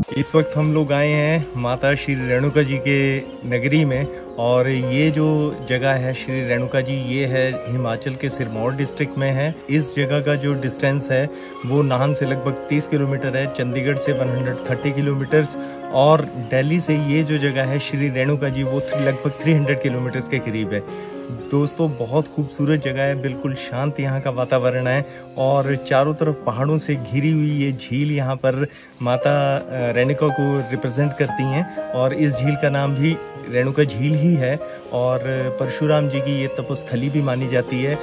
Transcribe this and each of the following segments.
इस वक्त हम लोग आए हैं माता श्री रेणुका जी के नगरी में, और ये जो जगह है श्री रेणुका जी, ये है हिमाचल के सिरमौर डिस्ट्रिक्ट में है। इस जगह का जो डिस्टेंस है वो नाहन से लगभग 30 किलोमीटर है, चंडीगढ़ से 130 किलोमीटर्स, और दिल्ली से ये जो जगह है श्री रेणुका जी वो लगभग 300 किलोमीटर्स के करीब है। दोस्तों बहुत खूबसूरत जगह है, बिल्कुल शांत यहाँ का वातावरण है, और चारों तरफ पहाड़ों से घिरी हुई ये झील यहाँ पर माता रेणुका को रिप्रेजेंट करती हैं, और इस झील का नाम भी रेणुका झील ही है, और परशुराम जी की ये तपोस्थली भी मानी जाती है।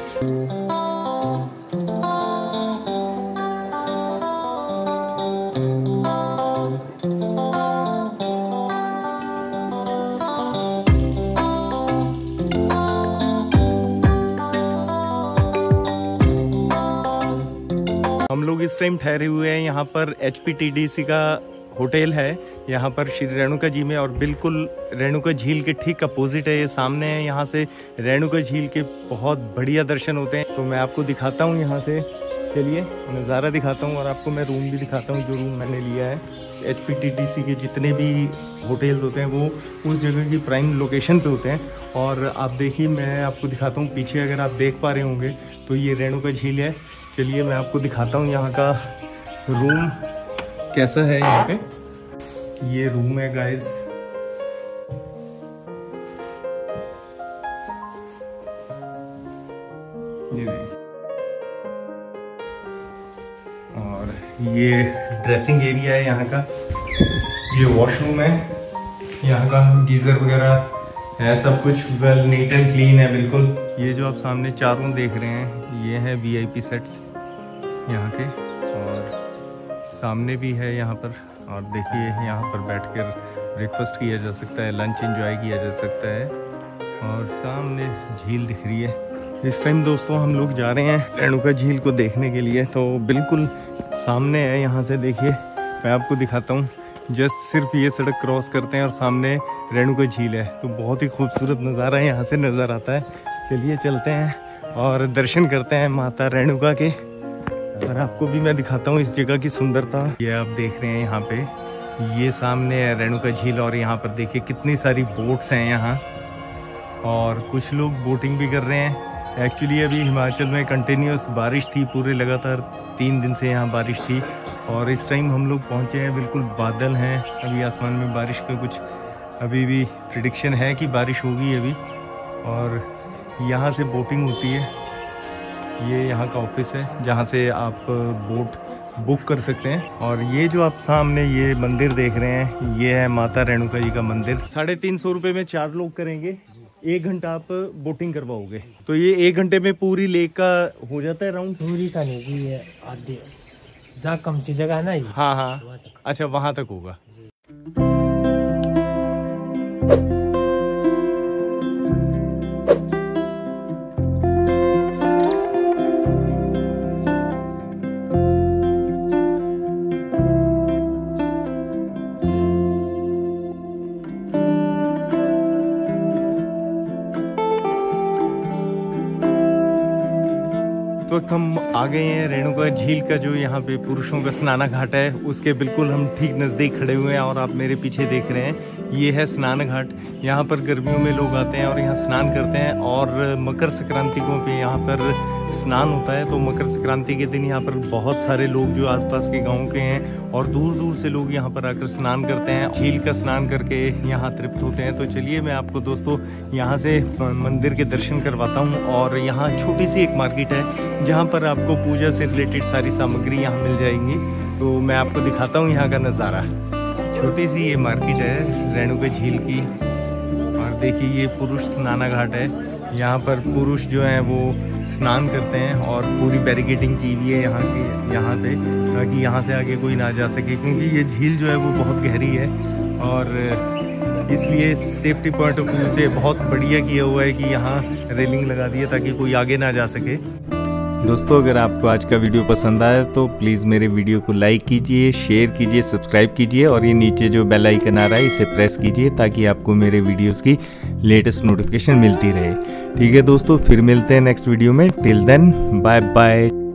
हम लोग इस टाइम ठहरे हुए हैं यहाँ पर HPTDC का होटल है यहाँ पर श्री रेणुका जी में, और बिल्कुल रेणुका झील के ठीक अपोजिट है, ये सामने है। यहाँ से रेणुका झील के बहुत बढ़िया दर्शन होते हैं। तो मैं आपको दिखाता हूँ यहाँ से, चलिए नज़ारा दिखाता हूँ, और आपको मैं रूम भी दिखाता हूँ जो रूम मैंने लिया है। HPTDC के जितने भी होटल्स होते हैं वो उस जगह की प्राइम लोकेशन पे होते हैं। और आप देखिए, मैं आपको दिखाता हूँ पीछे, अगर आप देख पा रहे होंगे तो ये रेणुका झील है। चलिए मैं आपको दिखाता हूँ यहाँ का रूम कैसा है। यहाँ पे ये रूम है गाइस, और ये ड्रेसिंग एरिया है यहाँ का, ये वॉशरूम है, यहाँ का गीजर वगैरह है, सब कुछ वेल नीट एंड क्लीन है बिल्कुल। ये जो आप सामने चारों देख रहे हैं ये है VIP सेट्स यहाँ के, और सामने भी है यहाँ पर, और देखिए यहाँ पर बैठकर ब्रेकफास्ट किया जा सकता है, लंच एंजॉय किया जा सकता है, और सामने झील दिख रही है। इस टाइम दोस्तों हम लोग जा रहे हैं रेणुका झील को देखने के लिए, तो बिल्कुल सामने है। यहाँ से देखिए मैं आपको दिखाता हूँ, जस्ट सिर्फ ये सड़क क्रॉस करते हैं और सामने रेणुका झील है, तो बहुत ही खूबसूरत नज़ारा यहाँ से नज़र आता है। चलिए चलते हैं और दर्शन करते हैं माता रेणुका के, और आपको भी मैं दिखाता हूँ इस जगह की सुंदरता। ये आप देख रहे हैं यहाँ पे, ये सामने है रेणुका झील, और यहाँ पर देखिए कितनी सारी बोट्स हैं यहाँ, और कुछ लोग बोटिंग भी कर रहे हैं। एक्चुअली अभी हिमाचल में कंटिन्यूस बारिश थी, पूरे लगातार 3 दिन से यहाँ बारिश थी, और इस टाइम हम लोग पहुँचे हैं, बिल्कुल बादल हैं, अभी आसमान में बारिश का कुछ अभी भी प्रिडिक्शन है कि बारिश होगी अभी। और यहाँ से बोटिंग होती है, ये यहाँ का ऑफिस है जहाँ से आप बोट बुक कर सकते हैं। और ये जो आप सामने ये मंदिर देख रहे हैं, ये है माता रेणुका जी का मंदिर। 350 रुपये में 4 लोग करेंगे, 1 घंटा आप बोटिंग करवाओगे, तो ये 1 घंटे में पूरी लेक का हो जाता है राउंड? पूरी का नहीं जी, ये आधे जहाँ कम सी जगह है ना। हाँ हाँ, अच्छा वहाँ तक होगा। इस वक्त हम आ गए हैं रेणुका झील का जो यहाँ पे पुरुषों का स्नाना घाट है, उसके बिल्कुल हम ठीक नज़दीक खड़े हुए हैं, और आप मेरे पीछे देख रहे हैं ये है स्नान घाट। यहाँ पर गर्मियों में लोग आते हैं और यहाँ स्नान करते हैं, और मकर संक्रांति को पे यहाँ पर स्नान होता है। तो मकर संक्रांति के दिन यहाँ पर बहुत सारे लोग जो आसपास के गाँव के हैं और दूर दूर से लोग यहाँ पर आकर स्नान करते हैं, झील का स्नान करके यहाँ तृप्त होते हैं। तो चलिए मैं आपको दोस्तों यहाँ से मंदिर के दर्शन करवाता हूँ, और यहाँ छोटी सी एक मार्केट है जहाँ पर आपको पूजा से रिलेटेड सारी सामग्री यहाँ मिल जाएंगी। तो मैं आपको दिखाता हूँ यहाँ का नज़ारा। छोटी सी ये मार्केट है रेणुका झील की, और देखिए ये पुरुष स्नाना घाट है। यहाँ पर पुरुष जो हैं वो स्नान करते हैं, और पूरी बैरिकेडिंग की हुई है यहाँ पे, ताकि यहाँ से आगे कोई ना जा सके, क्योंकि ये झील जो है वो बहुत गहरी है, और इसलिए सेफ्टी पॉइंट ऑफ व्यू से बहुत बढ़िया किया हुआ है कि यहाँ रेलिंग लगा दी है ताकि कोई आगे ना जा सके। दोस्तों अगर आपको आज का वीडियो पसंद आया तो प्लीज़ मेरे वीडियो को लाइक कीजिए, शेयर कीजिए, सब्सक्राइब कीजिए, और ये नीचे जो बेल आइकन आ रहा है इसे प्रेस कीजिए ताकि आपको मेरे वीडियोस की लेटेस्ट नोटिफिकेशन मिलती रहे। ठीक है दोस्तों, फिर मिलते हैं नेक्स्ट वीडियो में। Till then bye bye.